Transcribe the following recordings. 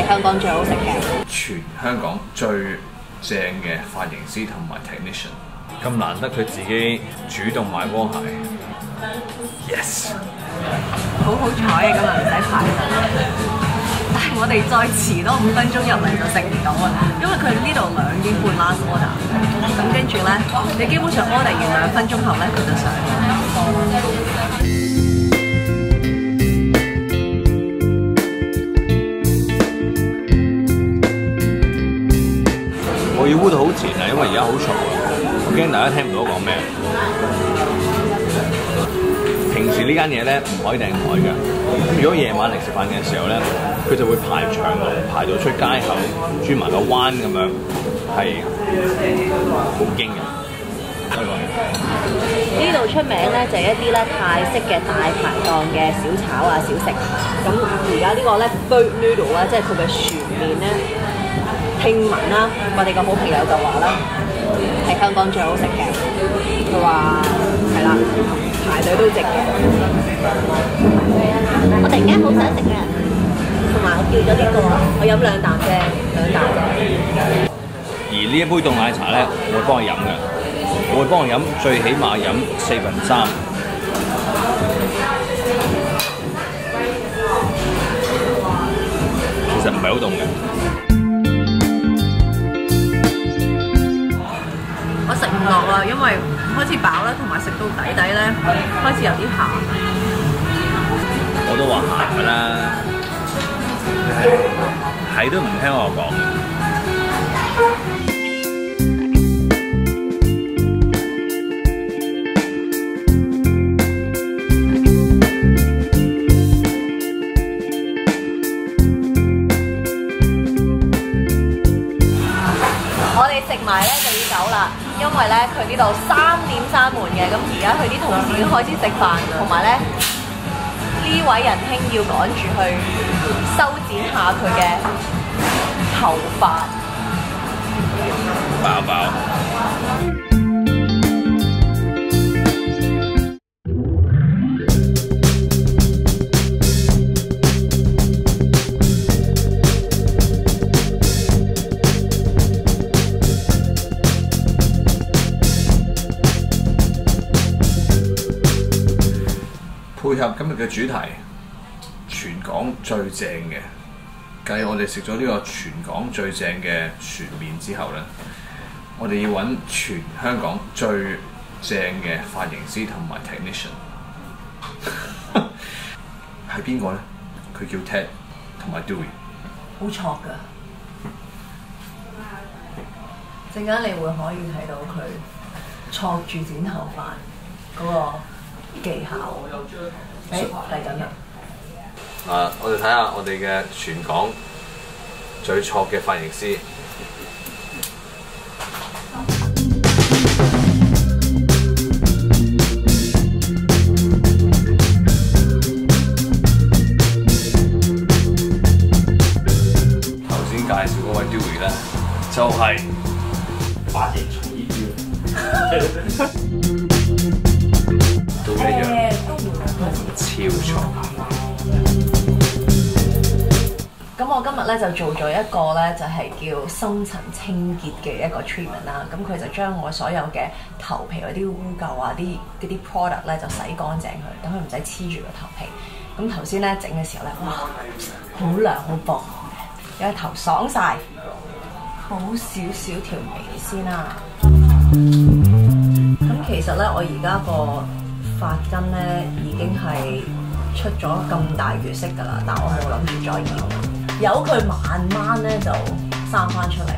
香港最好食嘅。 全香港最正嘅髮型師同埋 technician， 咁難得佢自己主動買波鞋 ，yes， 好好彩啊！今日唔使排隊，但係我哋再遲多5分鐘入嚟就食唔到啊，因為佢呢度2點半 last order， 咁跟住咧，你基本上 order 完2分鐘後咧，佢就上啦。 我要烏到好前啊，因為而家好嘈啊，我驚大家聽唔到我講咩。平時呢間嘢咧唔可以訂台嘅，咁如果夜晚嚟食飯嘅時候咧，佢就會排長龍，排到出街口，轉埋個彎咁樣，係好驚嘅。 呢度出名咧就係一啲咧泰式嘅大排檔嘅小炒啊小食，咁而家呢個咧 bird noodle 啊，即係佢嘅船麵咧，聽聞啦，我哋個好朋友就話啦，係香港最好食嘅，佢話係啦，排隊都值嘅。我突然間好想食啊，同埋我叫咗呢個，我飲2啖啫，2啖。 而呢一杯凍奶茶咧，我會幫佢飲嘅，我會幫佢飲，最起碼飲3/4。其實唔係好凍嘅。 我食唔落啦，因為開始飽啦，同埋食到底咧，開始有啲鹹。 我都話鹹㗎啦，係都唔聽我講。 我哋食埋咧就要走啦，因為咧佢呢度3點閂門嘅，咁而家佢啲同事已經開始食飯，同埋咧呢位仁兄要趕住去修剪下佢嘅頭髮。 飽飽。 配合今日嘅主題，全港最正嘅，繼我哋食咗呢個全港最正嘅船麵之後咧，我哋要揾全香港最正嘅髮型師同埋 technician， 係邊個咧？佢叫 Ted 同埋 Dewey， 好挫㗎，陣間你會可以睇到佢挫住剪頭髮嗰個技巧。嚟緊啦！ 我哋睇下我哋嘅全港最挫嘅髮型師。頭先介紹嗰位 Dewey 咧，就係髮型從業員，都一樣。超錯！ 咁我今日咧就做咗一個咧，就係叫深層清潔嘅一個 treatment 啦。咁佢就將我所有嘅頭皮嗰啲污垢啊、嗰啲 product 咧就洗乾淨佢，等佢唔使黐住個頭皮。咁頭先咧整嘅時候咧，哇，好涼好薄嘅，有頭爽晒，好少少條眉先啦。咁其實咧，我而家個髮根咧已經係出咗咁大月色㗎啦，但我冇諗住再染，由佢慢慢咧就生翻出嚟。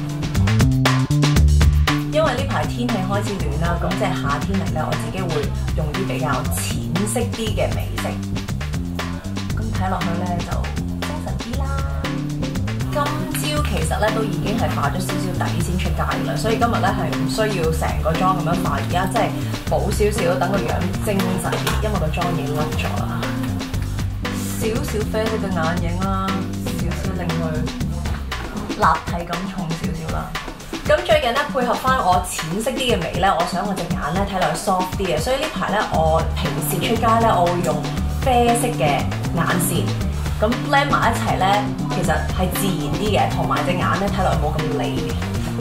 因為呢排天氣開始暖啦，咁即係夏天嚟咧，我自己會用啲比較淺色啲嘅眉色，咁睇落去咧就精神啲啦。今朝其實咧都已經係化咗少少底先出街㗎啦，所以今日咧係唔需要成個妝咁樣化，而家即係補少少，等個樣精神啲，因為個妝已經甩咗啦。少少啡色嘅眼影啦，少少令佢立體感重少少啦。咁最近咧配合翻我淺色啲嘅眉咧，我想我隻眼咧睇落去 soft 啲嘅，所以呢排咧我平時出街咧我會用啡色嘅眼線， 咁 blend 埋一齊咧，其實係自然啲嘅，同埋隻眼咧睇落去冇咁利嘅。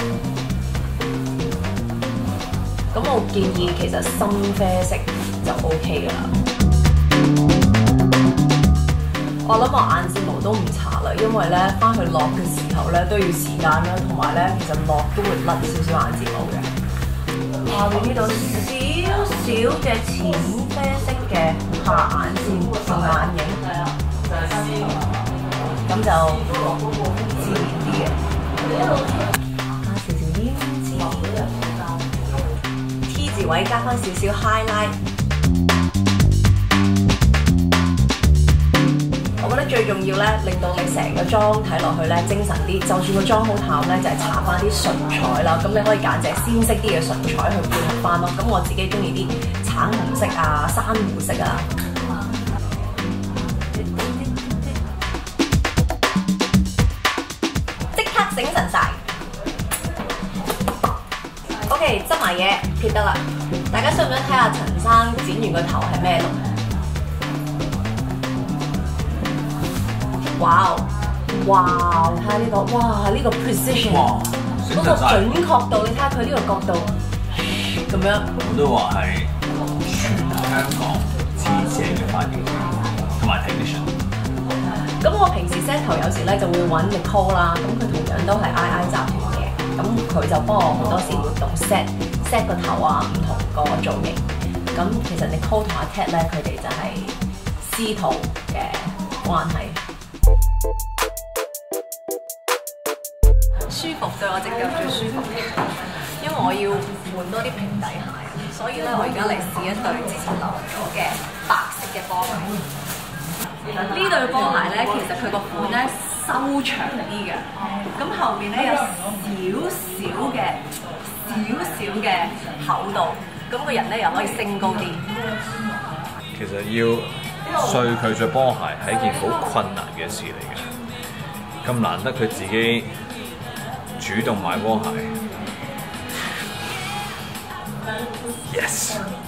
咁我建議其實深啡色就 OK 㗎啦。我諗我眼睫毛都唔搽啦，因為咧翻去落嘅時候咧都要時間啦，同埋咧其實落都會甩少少眼睫毛嘅。下邊呢度少少嘅淺啡色嘅下眼線同眼影，咁就自然啲嘅。加少少胭脂 ，T 字位加翻少少 highlight。我覺得最重要咧，令到你成個妝睇落去咧精神啲。就算個妝好淡咧，就係搽翻啲唇彩啦。咁你可以揀隻鮮色啲嘅唇彩去配合翻咯。咁我自己中意啲橙紅色啊、珊瑚色啊。即刻醒神晒。OK， 執埋嘢，撇得啦。大家想唔想睇下陳生剪完個頭係咩look？哇！哇！睇下呢個，哇！呢個 precision， 嗰個準確度，你睇下佢呢個角度咁樣。 我都話係全香港至正嘅髮型師同埋 technician。 咁我平時 set 頭有時咧就會揾 Nicole 啦，咁佢同樣都係 II 集團嘅，咁佢就幫我好多時活動 set 個頭啊，唔同個造型。咁其實 Nicole 同阿 Ted 咧，佢哋就係師徒嘅關係。舒服對我隻腳最舒服嘅，因為我要換多啲平底鞋，所以咧我而家嚟試一對之前留咗嘅白色嘅波鞋。呢對波鞋咧，其實佢個款咧收長啲嘅，咁後面咧有少少嘅厚度，咁個人咧又可以升高啲。 其實要碎佢着波鞋係一件好困難嘅事嚟嘅，咁難得佢自己主動買波鞋 ，yes。